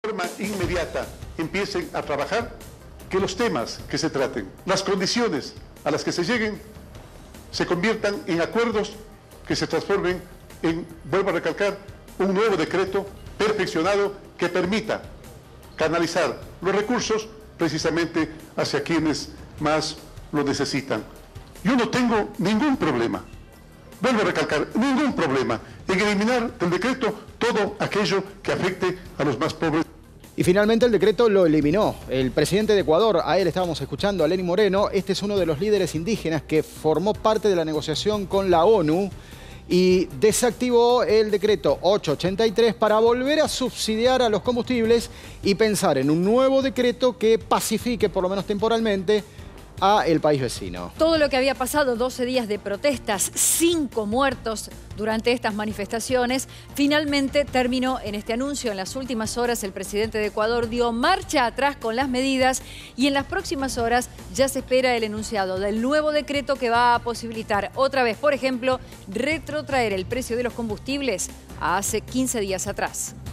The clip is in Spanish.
forma inmediata empiecen a trabajar, que los temas que se traten, las condiciones a las que se lleguen, se conviertan en acuerdos que se transformen en, vuelvo a recalcar, un nuevo decreto perfeccionado que permita canalizar los recursos precisamente hacia quienes más lo necesitan. Yo no tengo ningún problema, vuelvo a recalcar, ningún problema en eliminar del decreto todo aquello que afecte a los más pobres. Y finalmente el decreto lo eliminó el presidente de Ecuador. A él estábamos escuchando, a Lenín Moreno. Este es uno de los líderes indígenas que formó parte de la negociación con la ONU y desactivó el decreto 883 para volver a subsidiar a los combustibles y pensar en un nuevo decreto que pacifique, por lo menos temporalmente, a el país vecino. Todo lo que había pasado, 12 días de protestas, 5 muertos durante estas manifestaciones, finalmente terminó en este anuncio. En las últimas horas el presidente de Ecuador dio marcha atrás con las medidas y en las próximas horas ya se espera el enunciado del nuevo decreto que va a posibilitar otra vez, por ejemplo, retrotraer el precio de los combustibles a hace 15 días atrás.